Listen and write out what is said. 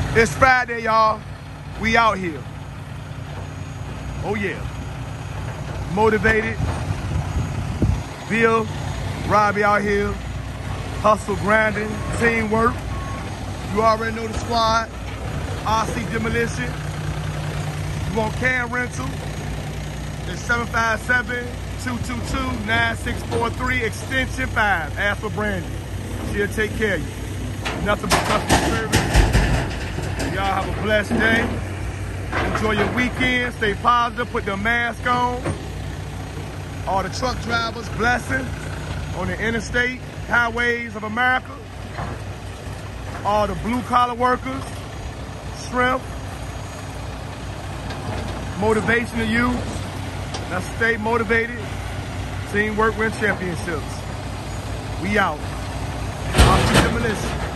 It's Friday, y'all. We out here. Oh, yeah. Motivated. Bill, Robbie out here. Hustle, grinding, teamwork. You already know the squad. RC Demolition. You want cam rental? It's 757-222-9643, extension 5. Ask for Brandy. She'll take care of you. Nothing but customer service. Y'all have a blessed day. Enjoy your weekend. Stay positive. Put the mask on. All the truck drivers, blessings on the interstate highways of America. All the blue-collar workers, strength, motivation to you. Let's stay motivated. Teamwork win championships. We out. RC Demolition.